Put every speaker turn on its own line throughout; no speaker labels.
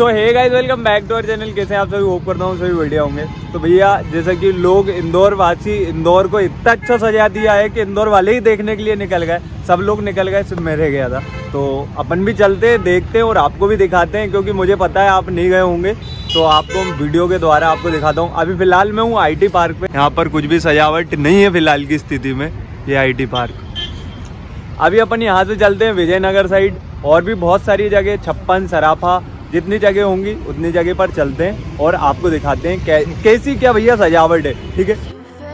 So hey guys, welcome back to our channel. कैसे हैं आप सभी? होप करता हूँ सभी बढ़िया होंगे। तो भैया जैसा कि लोग इंदौर वासी इंदौर को इतना अच्छा सजा दिया है कि इंदौर वाले ही देखने के लिए निकल गए। सब लोग निकल गए, सिर्फ मैं रह गया था। तो अपन भी चलते हैं, देखते हैं और आपको भी दिखाते हैं, क्योंकि मुझे पता है आप नहीं गए होंगे। तो आपको वीडियो के द्वारा आपको दिखाता हूँ। अभी फिलहाल मैं हूँ IT पार्क पे। यहाँ पर कुछ भी सजावट नहीं है फिलहाल की स्थिति में, ये IT पार्क। अभी अपन यहाँ से चलते हैं विजयनगर साइड, और भी बहुत सारी जगह, छप्पन, सराफा, जितनी जगह होंगी उतनी जगह पर चलते हैं और आपको दिखाते हैं कैसी क्या भैया सजावट है। ठीक है,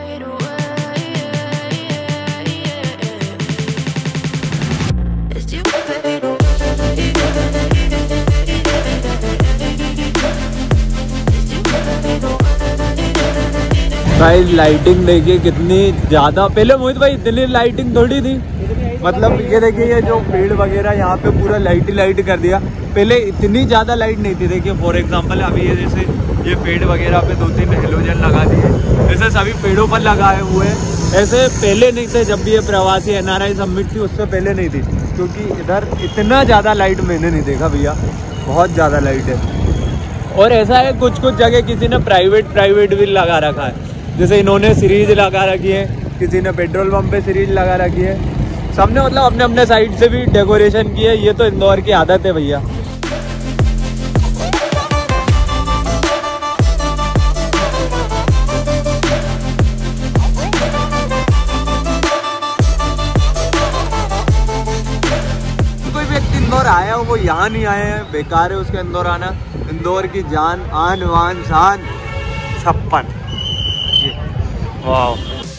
भाई लाइटिंग देखिए कितनी ज्यादा। पहले मोहित भाई इतनी लाइटिंग थोड़ी थी, मतलब ये देखिए ये जो पेड़ वगैरह यहाँ पे पूरा लाइट कर दिया। पहले इतनी ज़्यादा लाइट नहीं थी। देखिए फॉर एग्जांपल अभी ये जैसे ये पेड़ वगैरह पे 2-3 हेलोजन लगा दिए, ऐसे सभी पेड़ों पर लगाए हुए हैं। ऐसे पहले नहीं थे, जब भी ये प्रवासी NRI समिट थी उससे पहले नहीं थी, क्योंकि इधर इतना ज़्यादा लाइट मैंने नहीं देखा भैया, बहुत ज़्यादा लाइट है। और ऐसा है कुछ जगह किसी ने प्राइवेट भी लगा रखा है, जैसे इन्होंने सीरीज लगा रखी है, किसी ने पेट्रोल पंप पे सीरीज लगा रखी है। सबने मतलब अपने अपने साइड से भी डेकोरेशन की है। ये तो इंदौर की आदत है भैया। कोई व्यक्ति इंदौर आया हो वो यहाँ नहीं आए हैं, बेकार है उसका इंदौर आना। इंदौर की जान, आन वान शान, छप्पन। वाह,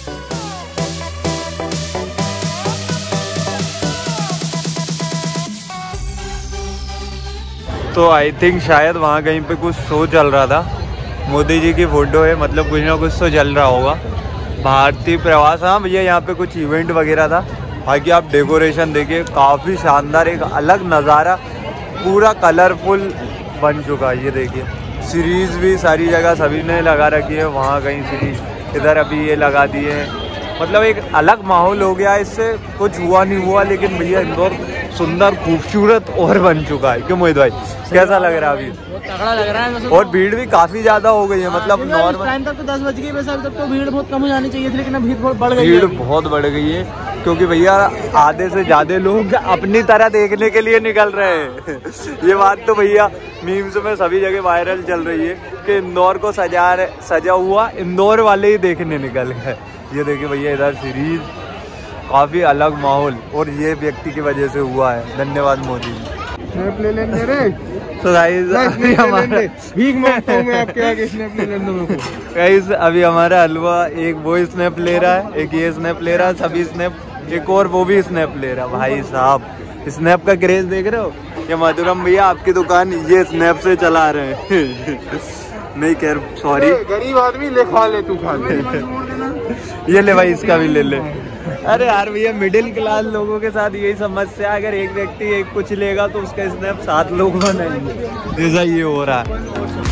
तो आई थिंक शायद वहाँ कहीं पे कुछ शो चल रहा था। मोदी जी की फोटो है, मतलब कुछ ना कुछ तो चल रहा होगा। भारतीय प्रवास, हाँ भैया यहाँ पे कुछ इवेंट वगैरह था। बाकी आप डेकोरेशन देखिए, काफ़ी शानदार, एक अलग नज़ारा, पूरा कलरफुल बन चुका है। ये देखिए सीरीज़ भी सारी जगह सभी ने लगा रखी है। वहाँ कहीं सीरीज, इधर अभी ये लगा दिए हैं, मतलब एक अलग माहौल हो गया। इससे कुछ हुआ नहीं हुआ, लेकिन भैया इंदौर सुंदर खूबसूरत और बन चुका है। क्यों मोहित भाई, कैसा लग रहा है? अभी
बहुत तगड़ा लग रहा है।
और भीड़ भी काफी ज्यादा हो गई है, मतलब नॉर्मल
टाइम तक तो 10 बज गए, वैसे अभी तक तो भीड़ बहुत कम हो जानी चाहिए थी, लेकिन अब भीड़ बहुत बढ़ गई है।
भीड़ बहुत बढ़ गई है, क्योंकि भैया आधे से ज्यादा लोग अपनी तरह देखने के लिए निकल रहे हैं। ये बात तो भैया मीम्स में सभी जगह वायरल चल रही है कि इंदौर को सजा हुआ इंदौर वाले ही देखने निकल गए। ये देखिए भैया इधर सीरीज, काफी अलग माहौल, और ये व्यक्ति की वजह से हुआ है। धन्यवाद मोदी जी।
ले लेंगे रे।
तो
भीख मांगता हूं मैं आपके आगे, स्नैप ले लेने दो
गाइस। अभी हमारा हलवा, एक वो स्नैप ले रहा है, एक ये स्नैप ले रहा है, सभी स्नैप, एक और वो भी स्नैप ले रहा है। भाई साहब स्नैप का क्रेज देख रहे हो? ये मधुरम भैया आपकी दुकान ये स्नैप से चला रहे हैं। नहीं कह, सॉरी,
गरीब आदमी ले, खा ले, तू खा ले।
ये ले भाई, इसका भी ले ले। अरे यार भैया मिडिल क्लास लोगों के साथ यही समस्या, अगर एक व्यक्ति एक कुछ लेगा तो उसका स्नैप 7 लोग बनाएंगे। ऐसा ये हो रहा है।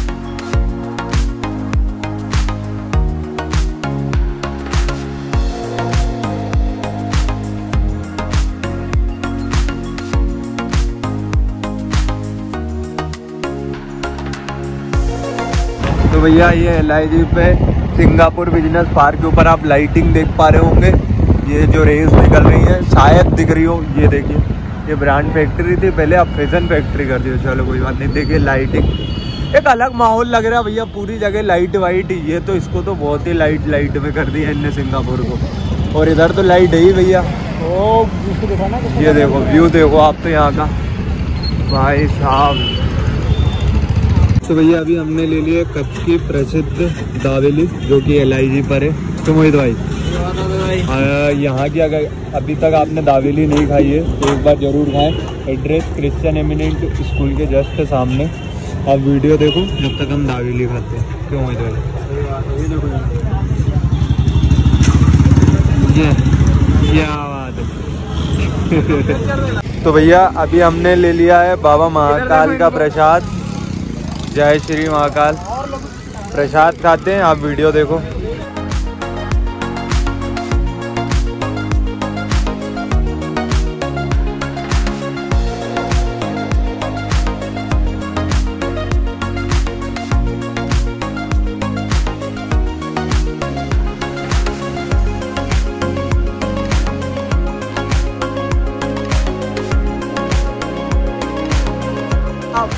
तो भैया ये LIG पे सिंगापुर बिजनेस पार्क के ऊपर आप लाइटिंग देख पा रहे होंगे। ये जो रेस निकल रही है शायद दिख रही हो, ये देखिए ये ब्रांड फैक्ट्री थी पहले, अब फैशन फैक्ट्री कर दी। चलो कोई बात नहीं। देखिए लाइटिंग, एक अलग माहौल लग रहा है भैया, पूरी जगह लाइट वाइट। ये तो इसको तो बहुत ही लाइट में कर दी है इनने सिंगापुर को। और इधर तो लाइट है ही भैया। ये देखो व्यू देखो आप तो यहाँ का, भाई साहब। तो भैया अभी हमने ले लिया कच्छ की प्रसिद्ध दावेली, जो कि LIG पर है। तो मोहित भाई यहाँ की अगर अभी तक आपने दावेली नहीं खाई है तो एक बार जरूर खाएं। एड्रेस क्रिश्चियन एमिनेंट स्कूल के जस्ट सामने। आप वीडियो देखो जब तक हम दावेली खाते हैं। क्यों मोहित भाई? ये क्या बात है। तो भैया अभी हमने ले लिया है बाबा महाकाल का प्रसाद। जय श्री महाकाल। प्रसाद खाते हैं, आप वीडियो देखो।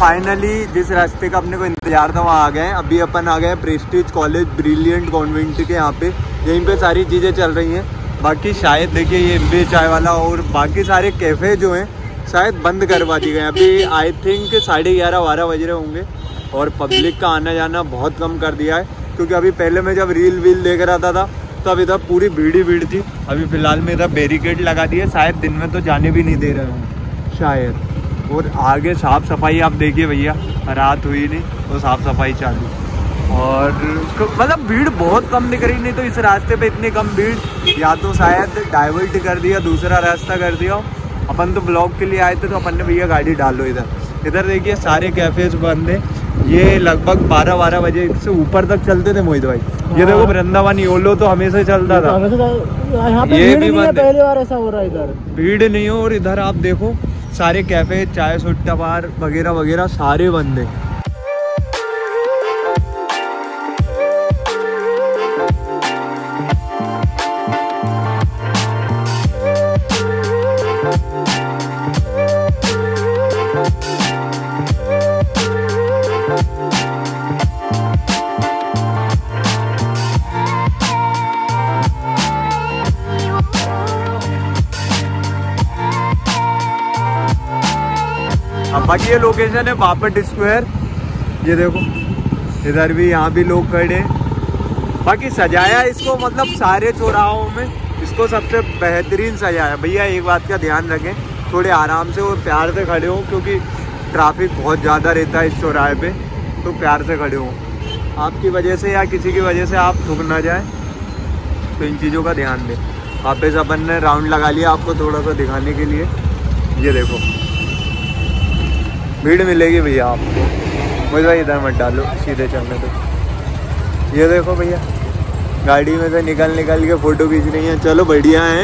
फाइनली जिस रास्ते का अपने को इंतजार था वहाँ आ गए हैं। अभी अपन आ गए हैं प्रेस्टीज कॉलेज ब्रिलियंट कॉन्वेंट के यहाँ पे। यहीं पे सारी चीज़ें चल रही हैं। बाकी शायद देखिए ये एमबीए चाय वाला और बाकी सारे कैफ़े जो हैं शायद बंद करवा दिए गए। अभी आई थिंक 11:30-12 बज रहे होंगे और पब्लिक का आना जाना बहुत कम कर दिया है, क्योंकि अभी पहले मैं जब रील वील देख रहा था तब इधर पूरी भीड़ ही भीड़ थी। अभी फ़िलहाल में इधर बैरिकेड लगा दिए, शायद दिन में तो जाने भी नहीं दे रहे हों शायद। और आगे साफ़ सफाई आप देखिए भैया, रात हुई नहीं तो साफ़ सफाई चालू। और मतलब भीड़ बहुत कम दिख रही, नहीं तो इस रास्ते पे इतनी कम भीड़ या तो शायद डाइवर्ट कर दिया, दूसरा रास्ता कर दिया। अपन तो ब्लॉग के लिए आए थे तो अपन ने भैया गाड़ी डालो इधर। इधर देखिए सारे कैफ़ेज बंद हैं। ये लगभग 12 बजे से ऊपर तक चलते थे मोहित भाई। ये देखो वृंदावन योलो तो हमेशा चलता था, ये भी बंद है।
पहली बार ऐसा हो रहा है इधर,
भीड़ नहीं हो। और इधर आप देखो सारे कैफ़े, चाय सुट्टा बार वगैरह वगैरह सारे बंद हैं। अब बाकी ये लोकेशन है बापट स्क्वायर। ये देखो इधर भी, यहाँ भी लोग खड़े हैं। बाकी सजाया इसको मतलब सारे चौराहों में इसको सबसे बेहतरीन सजाया। भैया एक बात का ध्यान रखें, थोड़े आराम से और प्यार से खड़े हों, क्योंकि ट्रैफिक बहुत ज़्यादा रहता है इस चौराहे पे, तो प्यार से खड़े हों। आपकी वजह से या किसी की वजह से आप ठुक ना जाए, तो इन चीज़ों का ध्यान दें। वापस अपन ने राउंड लगा लिया आपको थोड़ा सा दिखाने के लिए। ये देखो भीड़ मिलेगी भैया आपको। मुझे भाई इधर मत डालो, सीधे चलने दो। ये देखो भैया गाड़ी में से निकल के फ़ोटो खींच रही हैं। चलो बढ़िया है।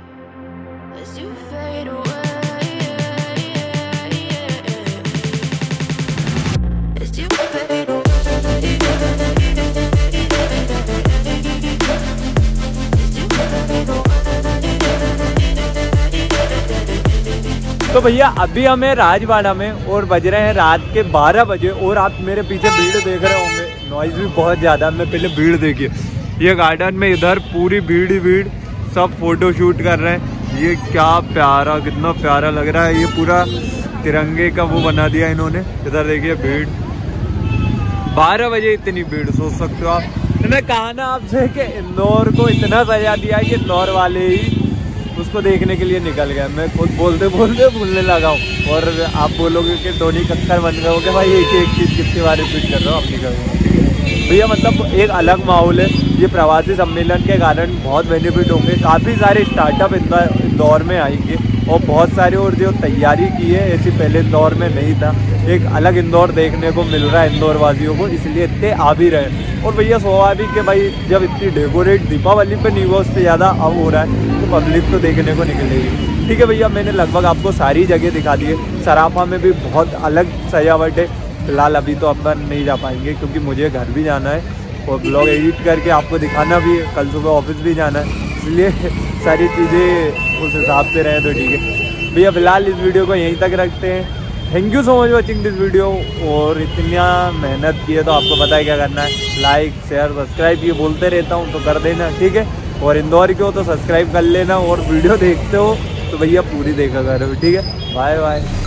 तो भैया अभी हमें राजवाड़ा में और बज रहे हैं रात के 12 बजे और आप मेरे पीछे भीड़ देख रहे होंगे, नॉइज़ भी बहुत ज़्यादा। मैं पहले भीड़ देखिए, ये गार्डन में इधर पूरी भीड़ ही भीड़, सब फोटो शूट कर रहे हैं। ये क्या प्यारा, कितना प्यारा लग रहा है। ये पूरा तिरंगे का वो बना दिया इन्होंने। इधर देखिए भीड़, 12 बजे इतनी भीड़, सोच सकते हो आप। मैंने कहा ना आपसे कि इंदौर को इतना सजा दिया है कि इंदौर वाले ही उसको देखने के लिए निकल गया। मैं खुद बोलते बोलते भूलने लगा हूँ और आप बोलोगे कि धोनी कक्कर बन गए हो कि भाई एक चीज़ कितनी बार रिपीट कर रहा हूँ अपनी कभी। भैया मतलब एक अलग माहौल है। ये प्रवासी सम्मेलन के कारण बहुत बेनिफिट होंगे। काफ़ी सारे स्टार्टअप इंदौर में आएंगे और बहुत सारे और जो तैयारी की है ऐसी पहले इंदौर में नहीं था। एक अलग इंदौर देखने को मिल रहा है इंदौर वासियों को, इसलिए इतने आ भी रहे। और भैया स्वाभाविक कि भाई जब इतनी डेकोरेट दीपावली पे नहीं हुआ उससे ज़्यादा अब हो रहा है, तो पब्लिक तो देखने को निकलेगी। ठीक है भैया, मैंने लगभग आपको सारी जगह दिखा दी है। सराफा में भी बहुत अलग सजावट है। फिलहाल अभी तो अपन नहीं जा पाएंगे क्योंकि मुझे घर भी जाना है और ब्लॉग एडिट करके आपको दिखाना भी है। कल सुबह ऑफिस भी जाना है, इसलिए सारी चीज़ें उस हिसाब से रहे तो ठीक है भैया। फिलहाल इस वीडियो को यहीं तक रखते हैं। Thank you so much watching this video. और इतना मेहनत की है तो आपको पता है क्या करना है, लाइक शेयर सब्सक्राइब ये बोलते रहता हूँ तो कर देना, ठीक है। और इंदौर के हो तो सब्सक्राइब कर लेना और वीडियो देखते हो तो भैया पूरी देखा करो, ठीक है। Bye bye.